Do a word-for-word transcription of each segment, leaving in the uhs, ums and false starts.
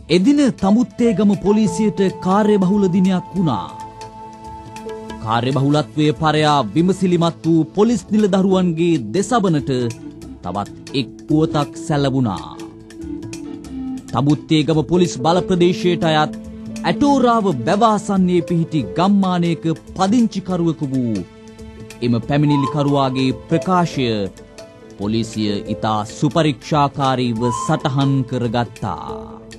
එදින තමුත්තේගම පොලිසියට කාර්යබහුල දිනයක් වුණා. කාර්යබහුලත්වයේ පරයා විමසිලිමත් වූ පොලිස් නිලදරුවන්ගේ දෙසබනට තවත් එක් පුවතක් සැලවුණා. තමුත්තේගම පොලිස් බල ප්‍රදේශයට අයත් ඇටෝරාව බැවාසන්නේ පිහිටි ගම්මානයක පදිංචිකරුවෙකු වූ එම පැමිණිලිකරුවාගේ ප්‍රකාශය පොලිසිය ඉතා සුපරීක්ෂාකාරීව සටහන් කරගත්තා.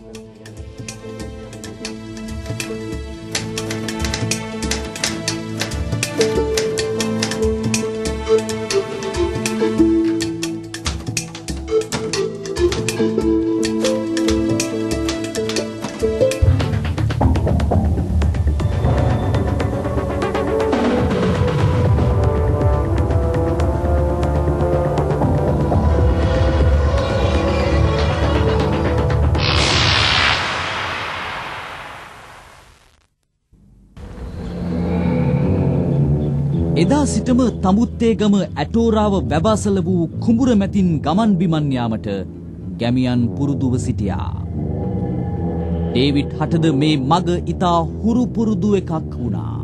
එදා සිටම තමුත්තේගම ඇටෝරාව වැවාසල වූ කුඹුර මැතින් ගමන් බිමන් යාමට ගැමියන් පුරුදුව සිටියා. ඩේවිඩ් හටද මේ මග ඉතා හුරු පුරුදු එකක් වුණා.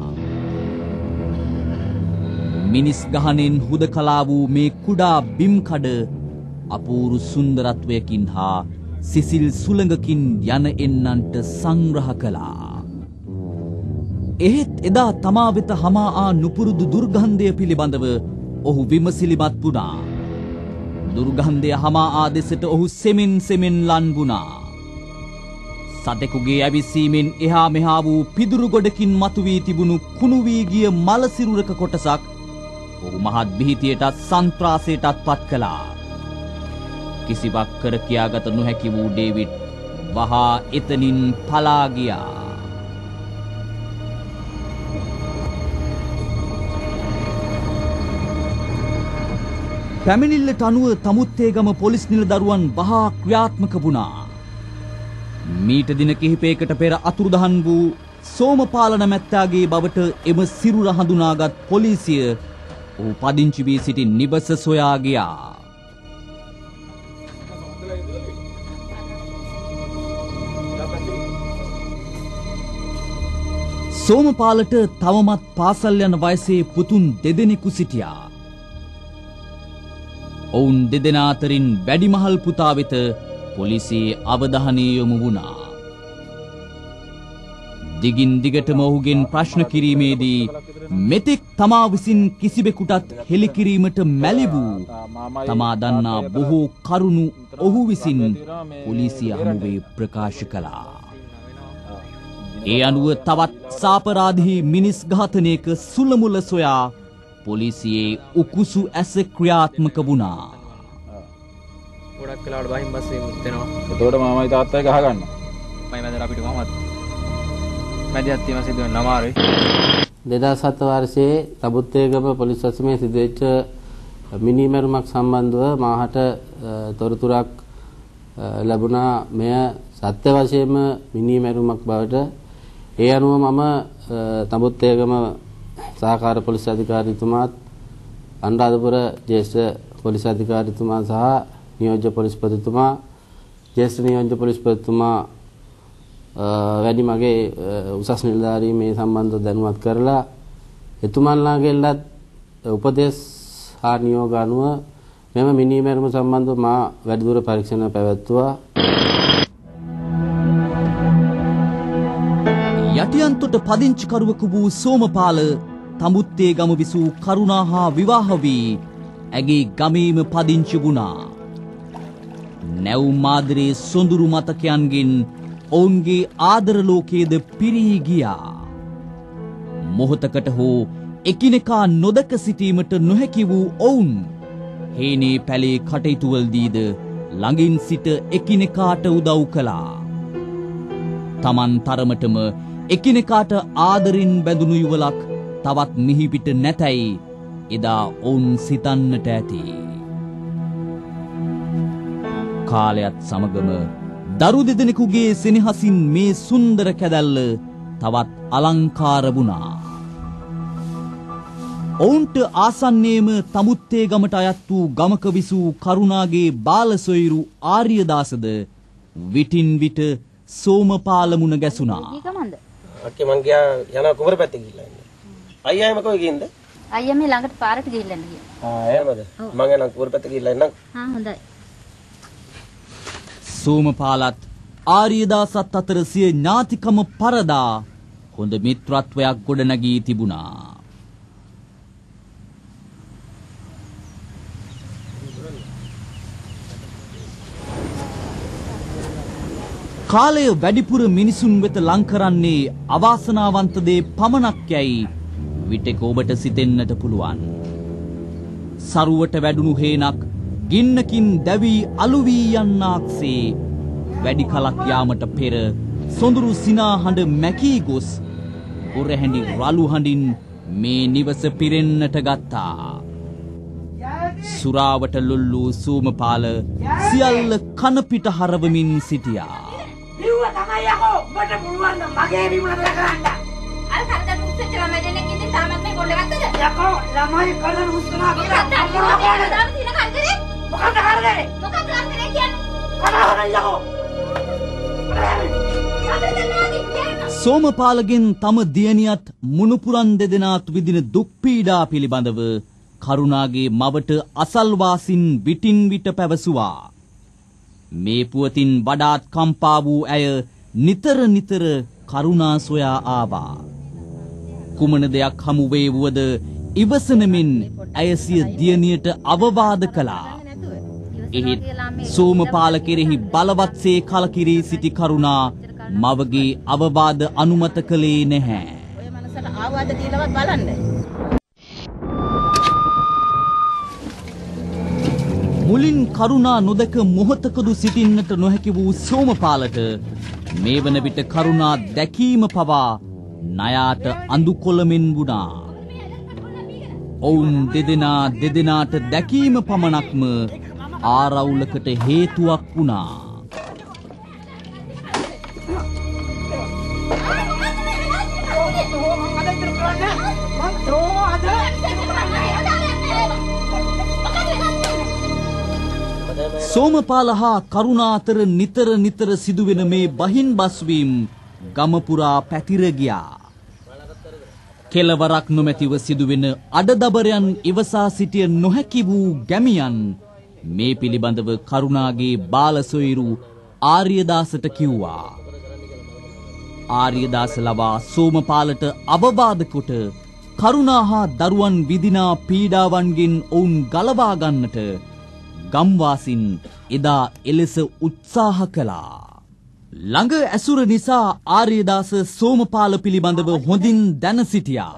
මිනිස් ගහනෙන් හුදකලා වූ මේ කුඩා බිම්කඩ අපූරු සුන්දරත්වයකින් හා සිසිල් සුළඟකින් යන එන්නන්ට සංග්‍රහ කළා. එහෙත් එදා තමා වෙත හමා ආ නුපුරුදු දුර්ගන්ධය පිළිබඳව ඔහු විමසිලිමත් වුණා. දුර්ගන්ධය හමා ආ දෙසට ඔහු සෙමින් සෙමින් ලන් වුණා. සතෙකුගේ ඇවිස්සීමෙන් එහා මෙහා වූ පිදුරු ගොඩකින් මතුවී තිබුණු කුණු වී ගිය මල සිරුරක කොටසක් ඔහු මහත් බිහිතියටත් සන්ත්‍රාසයටත් පත් කළා. කිසිවක් කර කියාගත නොහැකි වූ ඩේවිඩ් වහා එතනින් පලා ගියා. පැමිණිල්ලට අනුව තමුත්තේගම පොලිස් නිලදරුවන් වහා ක්‍රියාත්මක වුණා. මීට දින කිහිපයකට පෙර අතුරුදහන් වූ සෝමපාල නැමැත්තාගේ බවට එම සිරුර හඳුනාගත් පොලිසිය ඔහු පදිංචි වී සිටි නිවස සොයා ගියා. සෝමපාලට තවමත් පාසල් යන වයසේ පුතුන් දෙදෙනෙකු සිටියා. ඔවුන් දෙදෙනා අතරින් වැඩිමහල් පුතා වෙත පොලිසියේ අවධානය යොමු වුණා. දිගින් දිගටම ඔහුගෙන් ප්‍රශ්න කිරීමේදී මෙතෙක් තමා විසින් කිසිවෙකුටත් හෙළි කිරීමට මැලි වූ තමා දන්නා බොහෝ කරුණු ඔහු විසින් පොලිසිය හමුවේ ප්‍රකාශ කළා. ඒ අනුව තවත් සාපරාධී මිනිස් ඝාතනයක සුළමුල සොයා පොලිසියේ උකුසු ඇස ක්‍රියාත්මක වුණා. ගොඩක් වෙලාවට බහින් බස්සේ මුත් වෙනවා. එතකොට මාමයි තාත්තයි ගහ ගන්න. මම මැදට අපිට මමත් මැදිහත් වීම සිදු වෙන අමාරුයි. දෙදාස් හත වර්ෂයේ තමුත්තේගම පොලිස් සැසමේ සිදුවෙච්ච මිනිමරුමක් සම්බන්ධව මාහට තොරතුරක් ලැබුණා. මෙය සත්‍ය වශයෙන්ම මිනිමරුමක් බවට. ඒ අනුව මම තමුත්තේගම සහකාර පොලිස් අධිකාරීතුමාත් අනුරාධපුර ජ්‍යෙෂ්ඨ පොලිස් අධිකාරීතුමා සහ නියෝජ්‍ය පොලිස්පතිතුමා ජ්‍යෙෂ්ඨ නියෝජ්‍ය පොලිස්පතිතුමා වැඩි මගේ උසස් නිලධාරී මේ සම්බන්ධව දැනුවත් කරලා එතුමන්ලාගෙන්ලත් උපදෙස් හා නියෝග අනුව මෙම මිනිමැරුම සම්බන්ධව මා වැඩිදුර පරීක්ෂණ පැවැත්වුවා. යටියන්තොට පදිංචිකරුවෙකු වූ සෝමපාල තමුත්තේගම විසූ කරුණා හා විවාහ වී ඇගේ ගමේම පදිංචි වුණා. නැවුම් ආදරේ සොඳුරු මතකයන්ගෙන් ඔවුන්ගේ ආදර ලෝකයේද පිරී ගියා. මොහොතකට හෝ එකිනෙකා නොදක සිටීමට නොහැකි වූ ඔවුන් හේනේ පැලේ කටයුතුවලදීද ළඟින් සිට එකිනෙකාට උදව් කළා. තමන් තරමටම එකිනෙකාට ආදරින් බැඳුණු යුවලක් තවත් මිහිපිට නැතැයි එදා ඔවුන් සිතන්නට ඇති. කාලයත් සමගම දරු දෙදෙනෙකුගේ සෙනෙහසින් මේ සුන්දර කැදැල්ල තවත් අලංකාර වුණා. ඔවුන්ට ආසන්නයේම තමුත්තේගමට අයත් වූ ගමක විසූ කරුණාගේ බාල සොයුරු ආර්යදාසද විටින් විට සෝමපාල මුණ ගැසුණා. අක්කේ මං ගියා යනවා කුමර පැත්තේ ගිහිල්ලා ඉන්නේ. අයියා එම කොහෙ ගින්ද? අයියා මේ ළඟට පාරට ගිහිල්ලා ඉන්නේ. ආ එහෙමද? මං යනවා කුමර පැත්තේ ගිහිල්ලා ඉන්නම්. හා හොඳයි. සෝමපාලත් ආර්යදාසත් අතර සිය ඥාතිකම පරදා හොඳ මිත්‍රත්වයක් ගොඩනගී තිබුණා. කාලය වැඩිපුර මිනිසුන් වෙත ලං කරන්නේ අවාසනාවන්ත දේ පමණක් යයි විටක ඔබට සිතෙන්නට පුළුවන්. සරුවට වැඩුණු හේනක් ගින්නකින් දැවි අලු වී යන්නාක්සේ වැඩි කලක් යාමට පෙර සොඳුරු සිනා හඬ මැකී ගොස් උරහැඬි රළු හඬින් මේ නිවස පිරෙන්නට ගත්තා. සුරාවට ලොල්ලු සෝමපාල සියල්ල කන පිට හරවමින් සිටියා. දිව්ව තමයි යකෝ ඔබට පුළුවන් මගේ විමුණ කරන්න. අර සරදන් උස්සච්ච ළමයි දෙන්නෙක් ඉඳන් තාමත් මේ පොඩ ගත්තද? යකෝ ළමයි කලන උස්සනවා කියලා මොකක්ද දාම තියෙන කන්දරේ? මොකක්ද කරන්නේ? මොකක්ද කරන්නේ කියන්නේ? කනහරයි යකෝ. සෝමපාලගෙන් තම දියණියත් මුණුපුරන් දෙදෙනාත් විඳින දුක් පීඩා පිළිබඳව කරුණාගේ මවට අසල්වාසින් විටින් විට පැවසුවා. මේ පුවතින් වඩාත් කම්පා වූ ඇය නිතර නිතර කරුණා සොයා ආවා. කුමන දෙයක් හමු වේ වුවද ඉවසනමින් ඇය සිය දියණියට අවවාද කළා. එහෙත් සෝමපාල කෙරෙහි බලවත්සේ කලකිරී සිටි කරුණා මවගේ අවවාද අනුමත කළේ නැහැ. ඔය මනසට ආවාද දීලවත් බලන්න. මුලින් කරුණා නොදක මොහොතකදු සිටින්නට නොහැකි වූ සෝමපාලට මේ වන විට කරුණා දැකීම පවා ණයාට අඳුකොළමින් වුණා. ඔවුන් දෙදෙනා දෙදෙනාට දැකීම පමණක්ම ආරවුලකට හේතුවක් වුණා. සෝමපාල හා කරුණා අතර නිතර නිතර සිදුවෙන මේ බහින් බස්වීම් ගම පුරා පැතිර ගියා. කෙලවරක් නොමැතිව සිදුවෙන අඩදබරයන් ඉවසා සිටිය නොහැකි වූ ගැමියන් මේ පිළිබඳව කරුණාගේ බාලසොයිරු ආර්යදාසට කිව්වා. ආර්යදාස ලවා සෝමපාලට අවවාද කොට කරුණා හා දරුවන් විදිනා පීඩාවන්ගෙන් ඔවුන් ගලවා ගන්නට ගම්වාසින් එදා එලෙස උත්සාහ කළා. ළඟ ඇසුර නිසා ආර්යදාස සෝමපාල පිළිබඳව හොඳින් දැන සිටියා.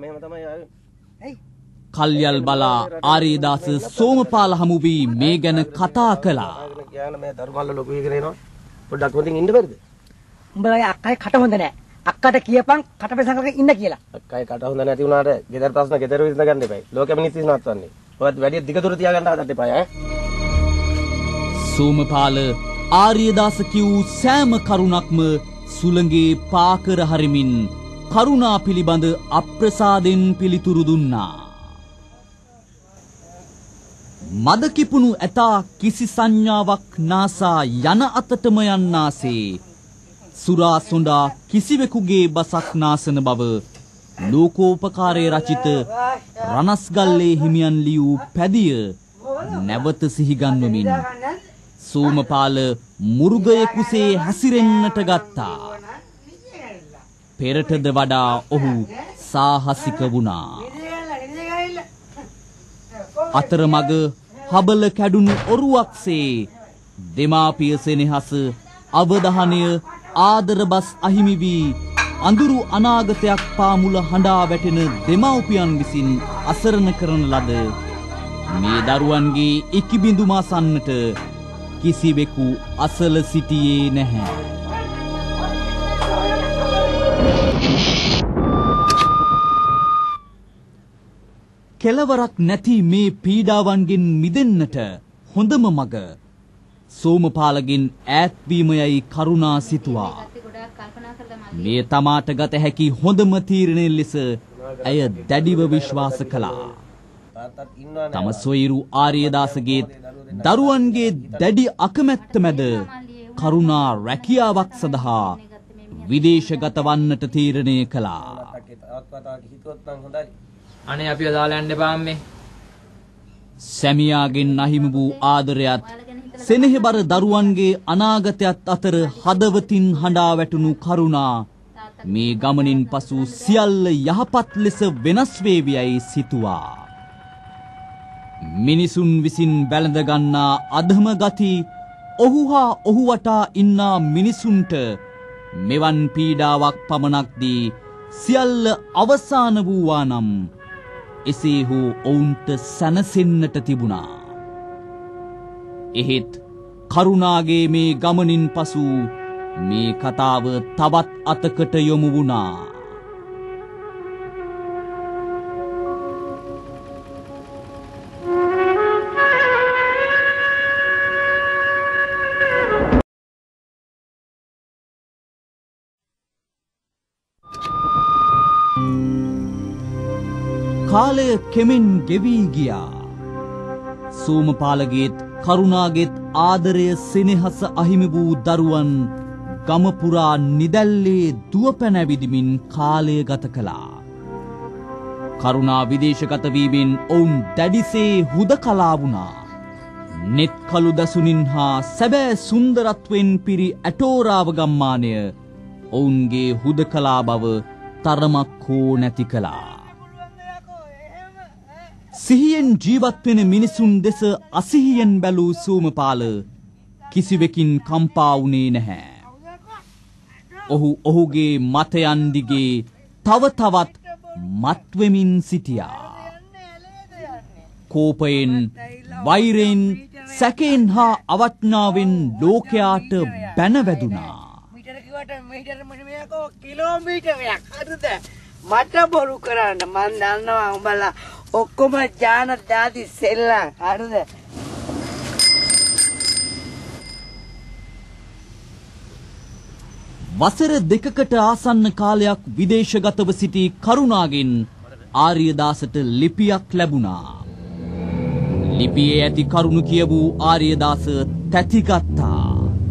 කල්යල් බලා ආර්යදාස සෝමපාල හමු වී මේ ගැන කතා කළා. මේ දරුවල්ල ලොකු වෙගෙන එනවා. පොඩ්ඩක් හොඳින් ඉන්න බැරිද? උඹලගේ අක්කයි කට හොඳ නැහැ. අක්කට කියපන් කටපෙසඟක ඉන්න කියලා. අක්කයි කට හොඳ නැති වුණාට ගෙදර ප්‍රශ්න ගෙදර විසඳ ගන්න එපයි. ලෝක මිනිස්සු නවත්වන්නේ. ඔයත් වැඩි දිගටම තියාගන්න හදන්න එපා ඈ. සෝමපාල ආර්යදාස කිව් සෑම කරුණක්ම සුළඟේ පාකර හරිමින් කරුණා පිළිබඳ අප්‍රසාදෙන් පිළිතුරු දුන්නා. මද කිපුණු ඇතා කිසි සංඥාවක් නාසා යන අතටම යන්නාසේ සුරා සොඬා කිසිවෙකුගේ බසක් නාසන බව ලෝකෝපකාරයේ රචිත රණස්ගල්ලේ හිමියන් ලියූ පැදිය නැවත සිහිගන්වමින් සෝමපාල මුර්ගයෙකුසේ හැසිරෙන්නට ගත්තා. පෙරටද වඩා ඔහු සාහසික වුණා. අතරමඟ හබල කැඩුණු ඔරුවක්සේ දෙමාපිය සෙනෙහස අවධානය ආදර බස් අහිමි වී අඳුරු අනාගතයක් පාමුල හඬා වැටෙන දෙමව්පියන් විසින් අසරණ කරන ලද මේ දරුවන්ගේ ඉකිබිඳුම අසන්නට කිසිවෙකු අසල සිටියේ නැහැ. කෙලවරක් නැති මේ පීඩාවන්ගෙන් මිදෙන්නට හොඳම මඟ සෝමපාලගෙන් ඈත්වීමයයි කරුණා සිතුවා. මේ තමාට ගත හැකි හොඳම තීරණය ලෙස ඇය දැඩිව විශ්වාස කළා. තම සොයිරු ආර්යදාසගේ දරුවන්ගේ දැඩි අකමැත්ත මැද කරුණා රැකියාවක් සඳහා විදේශගත වන්නට තීරණය කළා. අනේ අපිව දාලා යන්න එපා අම්මේ. සැමියාගෙන් අහිමි වූ ආදරයත් සෙනෙහබර දරුවන්ගේ අනාගතයත් අතර හදවතින් හඬා වැටුණු කරුණා මේ ගමනින් පසු සියල්ල යහපත් ලෙස වෙනස් වේවියයි සිතුවා. මිනිසුන් විසින් බැලඳ ගන්නා අධම ගති ඔහු හා ඔහු වටා ඉන්නා මිනිසුන්ට මෙවන් පීඩාවක් පමණක් දී සියල්ල අවසාන වූවා නම් එසේ හෝ ඔවුන්ට සැනසෙන්නට තිබුණා. එහෙත් කරුණාගේ මේ ගමනින් පසු මේ කතාව තවත් අතකට යොමු වුණා. කාලය කෙමෙන් ගෙවී ගියා. සෝමපාලගේත් කරුණාගේත් ආදරය සෙනෙහස අහිමි වූ දරුවන් ගමපුරා නිදැල්ලේ දුවපැන ඇවිදිමින් කාලය ගත කළා. කරුණා විදේශගත වීමෙන් ඔවුන් දැඩිසේ හුදකලා වුණා. net කළු දසුනින් හා සැබෑ සුන්දරත්වෙන් පිරි ඇටෝරාව ගම්මානය ඔවුන්ගේ හුදකලා බව තරමක් හෝ නැති කළා. සිහියෙන් ජීවත් වෙන මිනිසුන් දෙස අසිහියෙන් බැලූ සෝමපාල කිසිවෙකින් කම්පා වුණේ නැහැ. ඔහු ඔහුගේ මතයන් දිගේ තව තවත් මත්වෙමින් සිටියා. කෝපයෙන්, වෛරයෙන්, සැකයෙන් හා අවඥාවෙන් ලෝකයාට බැනවැදුනා. මීටර කිව්වට මීටර මෙහෙමකෝ කිලෝමීටරයක් හරිද? මට බොරු කරන්න මන් දන්නවා උඹලා ඔක්කොම ජාන දාදි සෙල්ලම් හරිද? වසර දෙකකට ආසන්න කාලයක් විදේශගතව සිටි කරුණාගෙන් ආර්යදාසට ලිපියක් ලැබුණා. ලිපියේ ඇති කරුණු කියවූ ආර්යදාස තැතිගත්තා.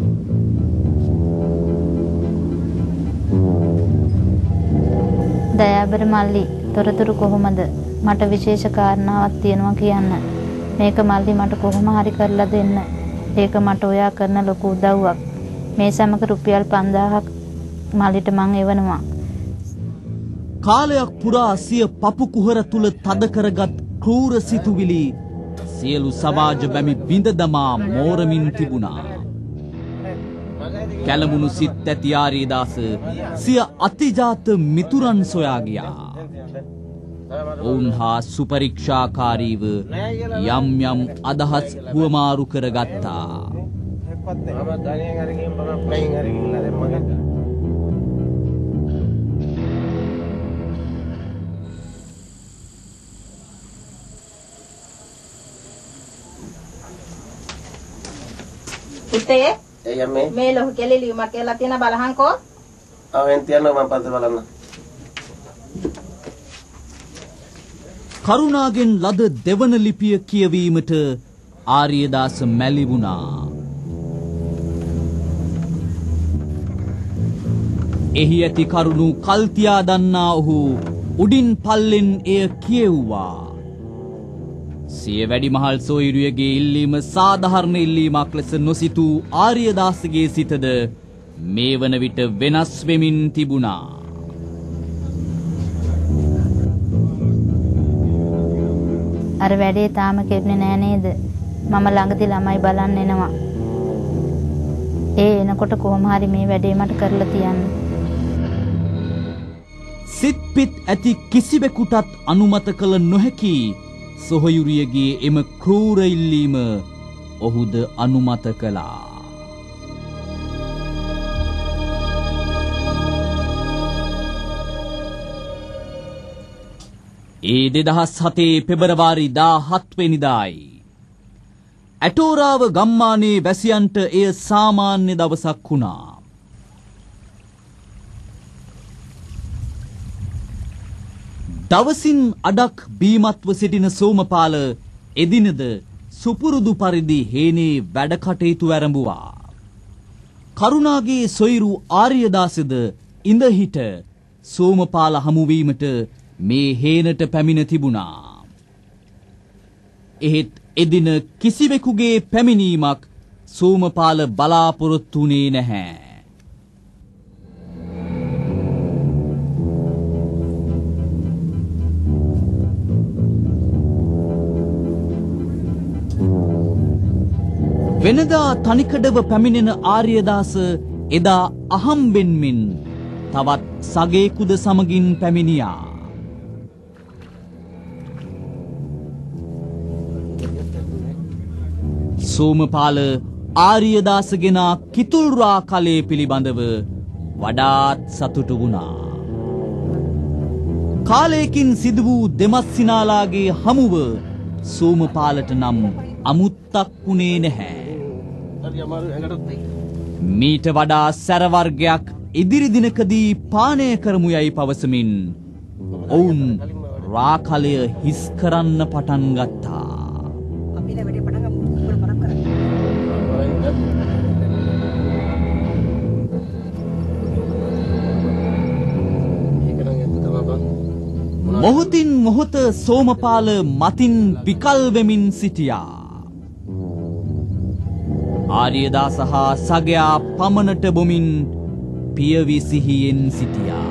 දයාබර මල්ලි, තොරතුරු කොහොමද? මට විශේෂ කාරණාවක් තියෙනවා කියන්න. මේක මල්ලි මට කොහොම හරි කරලා දෙන්න. ඒක මට ඔයා කරන ලොකු උදව්වක්. මේ සමග රුපියල් පන්දාහක් මල්ලිට මං එවනවා. කාලයක් පුරා සිය පපු කුහර තුල තද කරගත් ක්‍රූර සිතුවිලි සියලු සමාජ බැමි බිඳ දමා මෝරමින් තිබුණා. කැළඹුණු සිත් ඇති ආර්යදාස සිය අතිජාත මිතුරන් සොයා ගියා. ඔවුන් හා සුපරීක්ෂාකාරීව යම් යම් අදහස් හුවමාරු කරගත්තා. පුතේ එයි අම්මේ මේ ලොහු කෙලි ලියුමක් කියලා තියෙන බලහන්කෝ. ආ වෙන් තියනවා මම පස්සේ බලන්න. කරුණාගෙන් ලද දෙවන ලිපිය කියවීමට ආර්යදාස මැලි වුණා. එහි ඇති කරුණු කල්තියා දන්නා ඔහු උඩින් පල්ලෙන් එය කියෙව්වා. සිය වැඩිමහල් සොයුරියගේ ඉල්ලීම සාධාරණ ඉල්ලීමක් ලෙස නොසිතූ ආර්යදාසගේ සිතද මේ වන විට වෙනස් වෙමින් තිබුණා. අර වැඩේ තාම කෙරුණේ නෑ නේද? මම ළඟදී ළමයි බලන්න එනවා. ඒ එනකොට කොහොම හරි මේ වැඩේ මට කරලා තියන්න. සිත් පිත් ඇති කිසිවෙකුටත් අනුමත කළ නොහැකි සොහොයුරියගේ එම ක්‍රූර ඉල්ලීම ඔහුද අනුමත කළා. ඒ දෙදහස් හතේ පෙබරවාරි දාහත් වෙනිදායි. ඇටෝරාව ගම්මානයේ වැසියන්ට එය සාමාන්‍ය දවසක් වුණා. දවසින් අඩක් බීමත්ව සිටින සෝමපාල එදිනද සුපුරුදු පරිදි හේනේ වැඩ කටයුතු ආරම්භුවා. කරුණාගේ සොයිරු ආර්යදාසද ඉඳ හිට සෝමපාල හමුවීමට මේ හේනට පැමිණ තිබුණා. එහෙත් එදින කිසිවෙකුගේ පැමිණීමක් සෝමපාල බලාපොරොත්තු වුණේ නැහැ. වෙනදා තනිකඩව පැමිණෙන ආර්යදාස එදා අහම්බෙන් මෙන් තවත් සගේකුද සමගින් පැමිණියා. සෝමපාල ආර්යදාසගෙන කිතුල්රා කලේ පිළිබඳව වඩාත් සතුටු වුණා. කාලයකින් සිදු වූ දෙමස්සිනාලාගේ හමුව සෝමපාලට නම් අමුත්තක් වුණේ නැහැ. මීට වඩා සැරවර්ගයක් ඉදිරි දිනකදී පානය කරමු යයි පවසමින් ඔවුන් රාකලය හිස් කරන්න පටන් ගත්තා. මොහොතින් මොහොත සෝමපාල මතින් විකල් වෙමින් සිටියා. ආර්යදාස හා සගයා පමණට බොමින් පියවි සිහියෙන් සිටියා.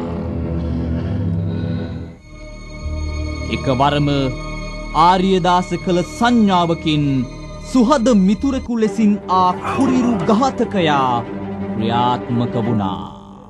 එකවරම ආර්යදාස කළ සංඥාවකින් සුහද මිතුරෙකු ලෙසින් ආ කුරිරු ඝාතකයා ක්‍රියාත්මක වුණා.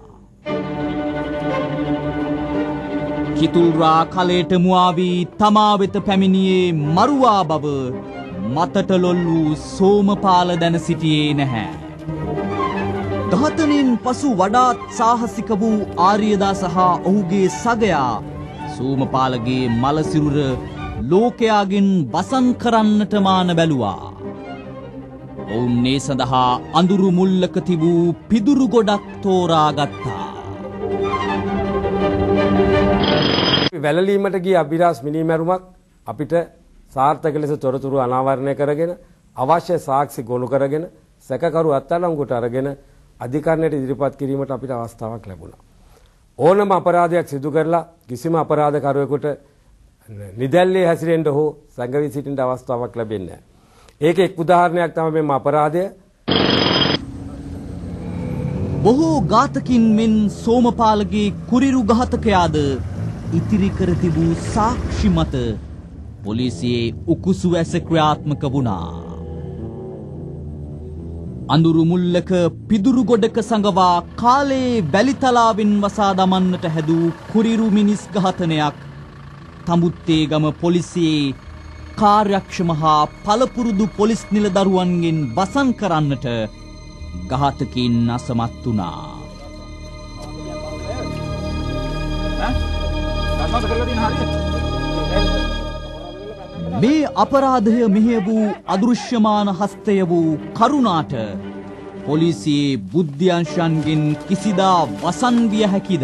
කිතුල්රා කලයට මුවාවී තමා වෙත පැමිණියේ මරුවා බව මතට ලොල් වූ සෝමපාල දැන සිටියේ නැහැ. ඝාතනයෙන් පසු වඩාත් සාහසික වූ ආර්යදාස හා ඔහුගේ සගයා සෝමපාලගේ මලසිරුර ලෝකයාගෙන් වසන් කරන්නට මාන බැලුවා. ඔවුන් ඒ සඳහා අඳුරු මුල්ලක තිබූ පිදුරු ගොඩක් තෝරා ගත්තා. වැළලීමට ගිය අභිරහස් මිනිමැරුමක් අපිට සාර්ථක ලෙස තොරතුරු අනාවරණය කරගෙන අවශ්‍ය සාක්ෂි ගොනු කරගෙන සැකකරු අත්අඩංගුවට අරගෙන අධිකරණයට ඉදිරිපත් කිරීමට අපිට අවස්ථාවක් ලැබුණා. ඕනම අපරාධයක් සිදු කරලා කිසිම අපරාධකරුවෙකුට නිදැල්ලේ හැසිරෙන්න හෝ සංගවි සිටින්න අවස්ථාවක් ලැබෙන්නේ නැහැ. ඒක එක් උදාහරණයක් තමයි මේ අපරාධය. බොහෝ ඝාතකින් මෙන් සෝමපාලගේ කුරිරු ඝාතකයාද ඉතිරි කර තිබූ සාක්ෂි මත පොලිසියේ උකුසු ඇස ක්‍රියාත්මක වුණා. අඳුරු මුල්ලක පිදුරු ගොඩක සඟවා කාලේ වැලිතලාවෙන් වසා දමන්නට හැදූ කුරිරු මිනිස් ඝාතනයක් තඹුත්තේගම පොලිසියේ කාර්යක්ෂම හා පළපුරුදු පොලිස් නිලදරුවන්ගෙන් වසන් කරන්නට ඝාතකයින් අසමත් වුණා. මේ අපරාධය මෙහෙය වූ අදෘශ්‍යමාන හස්තය වූ කරුණාට පොලිසියේ බුද්ධ්‍යංශයන්ගෙන් කිසිදා වසන් විය හැකිද?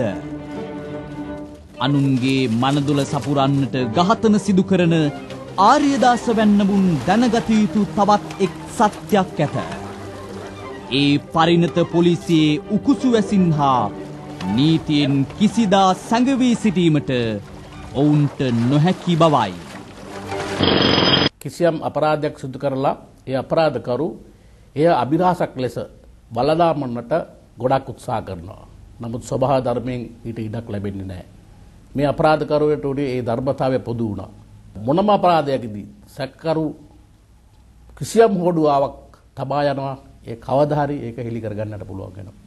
අනුන්ගේ මනදුල සපුරන්නට ඝාතන සිදු කරන ආර්යදාස වැන්නඹුන් දැනගත යුතු තවත් එක් සත්‍යයක් ඇත. ඒ පරිණත පොලිසියේ උකුසු වැසින් හා නීතියෙන් කිසිදා සැඟවී සිටීමට ඔවුන්ට නොහැකි බවයි. කිසියම් අපරාධයක් සිදු කරලා ඒ අපරාධකරු එය අභිරහසක් ලෙස බලදාමන්නට ගොඩක් උත්සාහ කරනවා. නමුත් ස්වභාව ධර්මයෙන් ඊට ඉඩක් ලැබෙන්නේ නැහැ. මේ අපරාධකරුවට උඩේ ඒ ධර්මතාවය පොදු වුණා. මොනම අපරාධයකදී සැකකරු කිසියම් හොඩුවාවක් තබා යනවා ඒ කවදා හරි ඒක හෙලි කරගන්නට පුළුවන් වෙනවා.